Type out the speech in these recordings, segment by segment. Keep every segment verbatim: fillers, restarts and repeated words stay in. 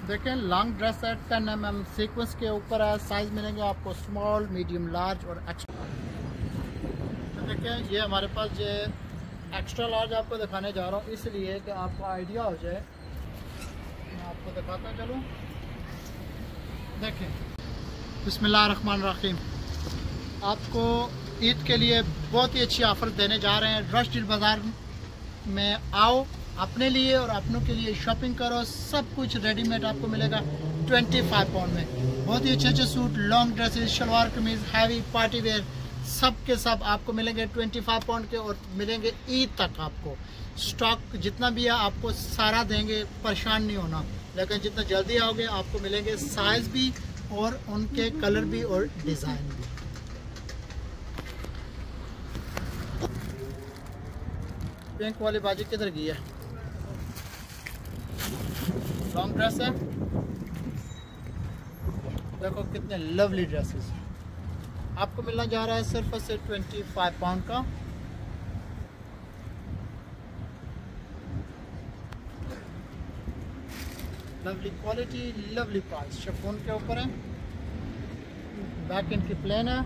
देखें long dress है ten M M sequins के ऊपर है। साइज मिलेंगे आपको स्मॉल, मीडियम, लार्ज और एक्स्ट्रा। तो देखें ये हमारे पास ये एक्स्ट्रा लार्ज आपको दिखाने जा रहा हूँ, इसलिए कि आपको आइडिया हो जाए। मैं आपको दिखाता चलूँ। देखें बिस्मिल्लाहिर्रहमानिर्रहीम, आपको ईद के लिए बहुत ही अच्छी ऑफ़र देने जा रहे हैं। रश डील बाज़ार में आओ, अपने लिए और अपनों के लिए शॉपिंग करो। सब कुछ रेडीमेड आपको मिलेगा पच्चीस पाउंड में। बहुत ही अच्छे अच्छे सूट, लॉन्ग ड्रेसेस, शलवार कमीज़, हैवी पार्टी वेयर, सब के सब आपको मिलेंगे पच्चीस पाउंड के और मिलेंगे ईद तक। आपको स्टॉक जितना भी है आपको सारा देंगे, परेशान नहीं होना। लेकिन जितना जल्दी आओगे आपको मिलेंगे साइज़ भी और उनके कलर भी और डिज़ाइन भी। पिंक वाली बाजी किधर गई है? लॉन्ग ड्रेस है, देखो कितने लवली ड्रेसेस आपको मिलना जा रहा है सिर्फ और सिर्फ पच्चीस पाउंड का। Lovely quality, lovely price, chiffon के ऊपर है। बैक इनकी प्लेन है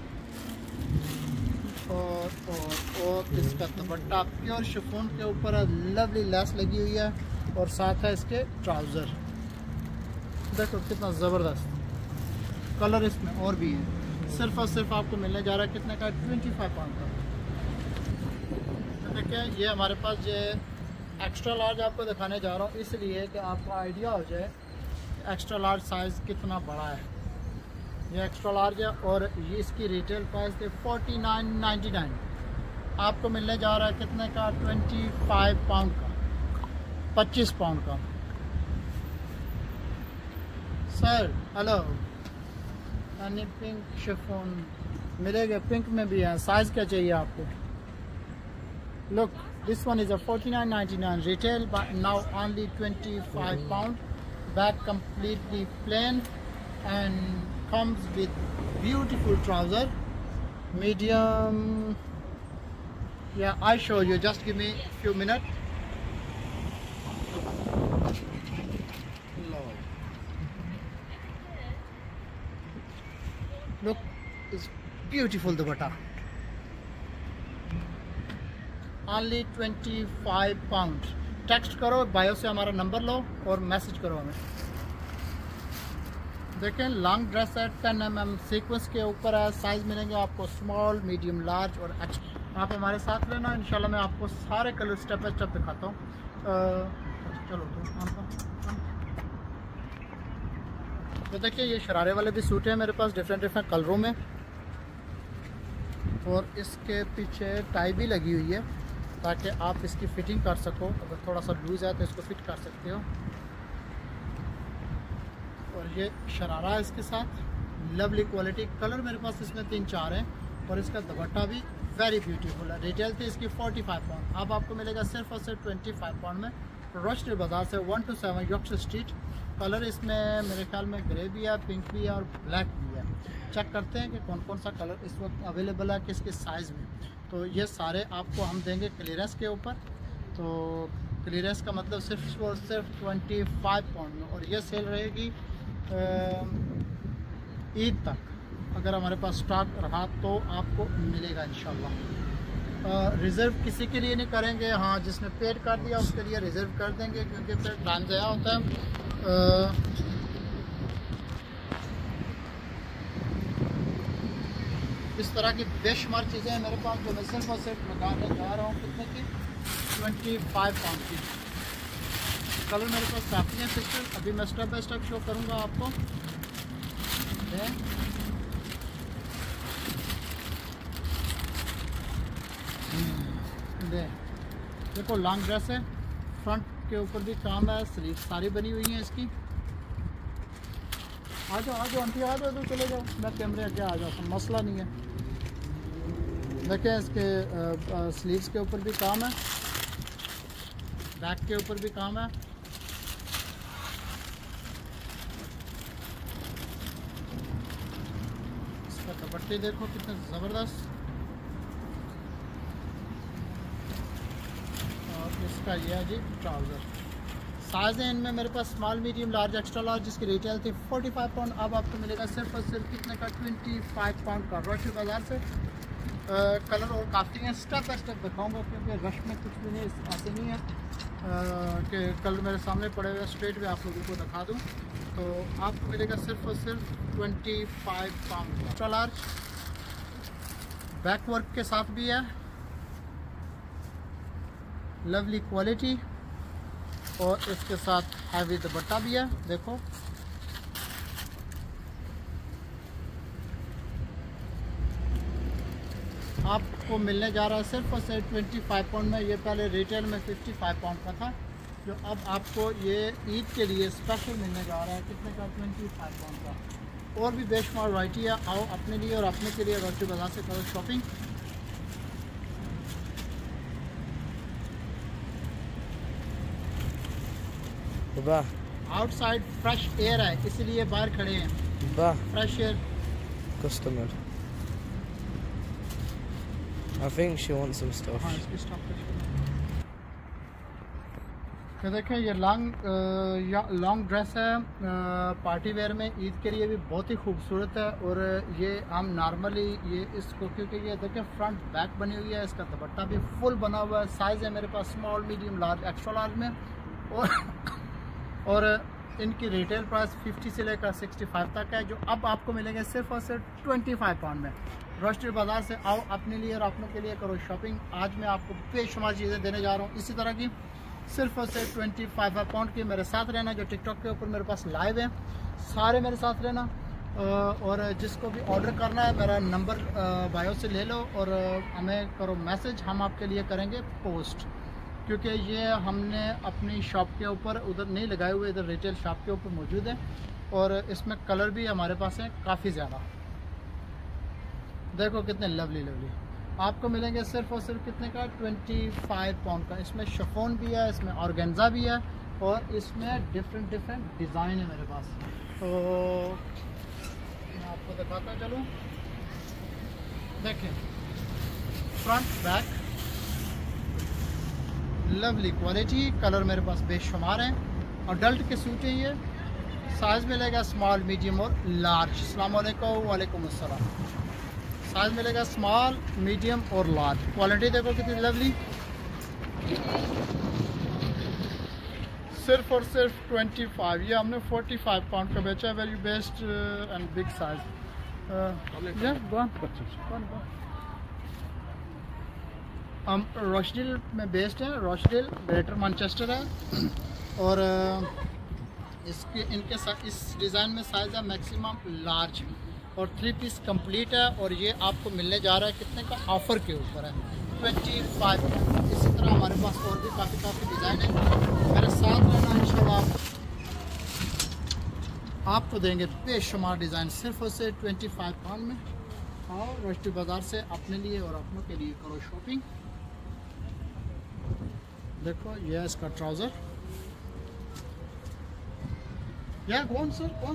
और और और इसका दुपट्टा प्योर शिफॉन के ऊपर है। लवली लेस लगी हुई है और साथ है इसके ट्राउज़र। देखो कितना ज़बरदस्त कलर इसमें और भी है। सिर्फ और सिर्फ आपको मिलने जा रहा है कितने का? पच्चीस पाउंड का। तो देखिए ये हमारे पास ये एक्स्ट्रा लार्ज आपको दिखाने जा रहा हूँ, इसलिए कि आपको आइडिया हो जाए एक्स्ट्रा लार्ज साइज़ कितना बड़ा है। ये एक्स्ट्रा लार्ज है और ये इसकी रिटेल प्राइस थे फोर्टी नाइन नाइन्टी नाइन। आपको मिलने जा रहा है कितने का? पच्चीस पाउंड का, पच्चीस पाउंड का। सर हेलो, यानी पिंक शिफॉन मिलेगा, पिंक में भी है। साइज़ क्या चाहिए आपको? Look, this one is a forty-nine ninety-nine retail, but now only twenty-five pound. Back completely plain and comes with beautiful trouser, medium. Yeah, I show you, just give me a few minutes. Look, it's beautiful dupatta. Only पच्चीस pound. Text करो, bio से हमारा number लो और message करो हमें। देखें long dress है टेन एम एम सीक्वेंस के ऊपर है। साइज़ मिलेंगे आपको स्मॉल, मीडियम, लार्ज और एक्स्ट्रा। आप हमारे साथ रहना, इंशाल्लाह मैं आपको सारे कलर स्टेप बाय स्टेप दिखाता हूँ। चलो तो देखिए ये शरारे वाले भी सूट हैं मेरे पास डिफरेंट डिफरेंट कलरों में, और इसके पीछे टाई भी लगी हुई है ताकि आप इसकी फिटिंग कर सको। अगर थोड़ा सा लूज़ है तो इसको फिट कर सकते हो। और ये शरारा है इसके साथ, लवली क्वालिटी। कलर मेरे पास इसमें तीन चार हैं और इसका दुपट्टा भी वेरी ब्यूटीफुल है। रिटेल थी इसकी पैंतालीस पाउंड, अब आपको मिलेगा सिर्फ और सिर्फ पच्चीस पाउंड में। रश डील बाज़ार से one two seven Yorkshire street. Colour इसमें मेरे ख्याल में ग्रे भी है, पिंक भी है और ब्लैक भी है। चेक करते हैं कि कौन कौन सा कलर इस वक्त अवेलेबल है किस किस साइज़ में। तो ये सारे आपको हम देंगे क्लियरेंस के ऊपर। तो क्लियरेंस का मतलब सिर्फ और सिर्फ पच्चीस पाउंड में, और ये सेल रहेगी ईद तक। अगर हमारे पास स्टॉक रहा तो आपको मिलेगा इंशाल्लाह। रिज़र्व किसी के लिए नहीं करेंगे, हाँ जिसने पेड कर दिया उसके लिए रिज़र्व कर देंगे, क्योंकि फिर टाइम ज़ाया होता है। इस तरह की बेशुमार चीज़ें हैं मेरे पास जो मैं सिर्फ और सिर्फ लगाने जा रहा हूँ। कितने की? पच्चीस पाउंड की। कलर मेरे पास काफ़ी हैं पिक्चर, अभी मैं स्टेप बाय स्टेप शो करूँगा आपको। दे देखो लॉन्ग ड्रेस है, फ्रंट के ऊपर भी काम है, स्लीव सारी बनी हुई हैं इसकी। आ जाओ आ जाओ आंटी, आ जाओ तो चले जाओ, मैं कैमरे आगे आ जाता हूँ, मसला नहीं है। देखें इसके स्लीव्स के ऊपर भी काम है, बैक के ऊपर भी काम है। इसका दुपट्टे देखो कितने ज़बरदस्त, और इसका यह है जी ट्राउज़र। साइज़ है इनमें मेरे पास small, medium, large, extra large, जिसकी रिटेल थी पैंतालीस पाउंड, अब आपको मिलेगा सिर्फ और सिर्फ कितने का, पच्चीस पाउंड का, रोशनी बाज़ार से। आ, कलर और काफ़ी हैं, स्टेप बाई स्टेप दिखाऊंगा क्योंकि रश में कुछ भी नहीं ऐसे नहीं है कि कलर मेरे सामने पड़े हुए स्ट्रेट में आप लोगों को दिखा दूँ। तो आपको मिलेगा सिर्फ और सिर्फ पच्चीस pound. Extra large back work के साथ भी है, लवली क्वालिटी, और इसके साथ हैवी दुपट्टा भी है। देखो आपको मिलने जा रहा है सिर्फ और सिर्फ पच्चीस पाउंड में। ये पहले रिटेल में पचपन पाउंड का था, जो अब आपको ये ईद के लिए स्पेशल मिलने जा रहा है कितने का, पच्चीस पाउंड का। और भी बेशुमार वैरायटी है, आओ अपने लिए और अपने के लिए रोशनी बाज़ार से करो शॉपिंग। आउटसाइड फ्रेश एयर है इसलिए बाहर खड़े हैं, fresh air. Customer I think she wants some stuff. हाँ, इसकी स्टॉक तो देखें ये लॉन्ग लॉन्ग ड्रेस है, पार्टी वेयर में ईद के लिए भी बहुत ही खूबसूरत है। और ये हम नॉर्मली ये इसको क्योंकि ये देखें फ्रंट बैक बनी हुई है, इसका दुपट्टा भी फुल बना हुआ है। साइज़ है मेरे पास small, medium, large, extra large में। और और इनकी रिटेल प्राइस पचास से लेकर पैंसठ तक है, जो अब आपको मिलेंगे सिर्फ और सिर्फ पच्चीस पाउंड में। रोशनी बाज़ार से आओ अपने लिए और अपनों के लिए करो शॉपिंग। आज मैं आपको बेशुमार चीज़ें देने जा रहा हूँ इसी तरह की, सिर्फ और सिर्फ पच्चीस पाउंड की। मेरे साथ रहना, जो टिकटॉक के ऊपर मेरे पास लाइव है, सारे मेरे साथ रहना। और जिसको भी ऑर्डर करना है मेरा नंबर बायो से ले लो और हमें करो मैसेज, हम आपके लिए करेंगे पोस्ट, क्योंकि ये हमने अपनी शॉप के ऊपर उधर नहीं लगाए हुए, इधर रिटेल शॉप के ऊपर मौजूद है। और इसमें कलर भी हमारे पास है काफ़ी ज़्यादा। देखो कितने लवली लवली आपको मिलेंगे सिर्फ और सिर्फ कितने का, पच्चीस पाउंड का। इसमें शिफॉन भी है, इसमें ऑर्गेन्जा भी है, और इसमें डिफरेंट डिफरेंट डिज़ाइन है मेरे पास। तो मैं आपको दिखाता चलूँ। देखिए front back lovely quality, colour मेरे पास बेशुमार हैं। और डल्ट के सूट हैं ये। साइज़ मिलेगा स्मॉल, मीडियम और लार्ज। अस्सलाम वालेकुम। वालेकुम अस्सलाम। साइज़ मिलेगा स्मॉल, मीडियम और लार्ज। क्वालिटी देखो कितनी लवली। सिर्फ और सिर्फ पच्चीस, ये हमने पैंतालीस पाउंड का बेचा है। Very best and big size. हम रोशडिल में बेस्ड है, रोशडिल ग्रेटर मैनचेस्टर है। और इसके इनके साथ इस डिज़ाइन में साइज़ है मैक्सिमम लार्ज, और थ्री पीस कंप्लीट है। और ये आपको मिलने जा रहा है कितने का, ऑफ़र के ऊपर है पच्चीस। इसी तरह हमारे पास और भी काफ़ी काफ़ी डिज़ाइन है। मेरे साथ रहना इंशाल्लाह आपको देंगे बेशुमार डिज़ाइन सिर्फ और सिर्फ पच्चीस पाउंड में। आओ रोशनी बाज़ार से अपने लिए और अपनों के लिए करो शॉपिंग। देखो ये है इसका ट्राउज़र। या कौन सर कौन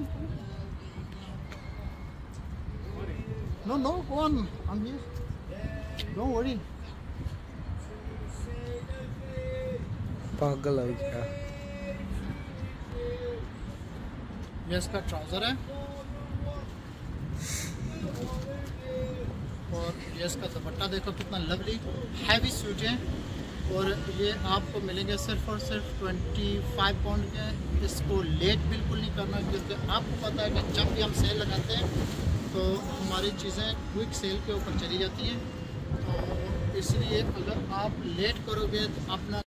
No, no, go on. I'm here. Don't worry. पागल हो गया। ये इसका ट्राउज़र है, और ये इसका दुपट्टा देखो कितना लवली हैवी सूट है। और ये आपको मिलेंगे सिर्फ और सिर्फ पच्चीस पाउंड के। इसको लेट बिल्कुल नहीं करना, क्योंकि आपको पता है कि जब भी हम सेल लगाते हैं तो हमारी चीज़ें क्विक सेल के ऊपर चली जाती हैं। तो इसलिए अगर आप लेट करोगे तो अपना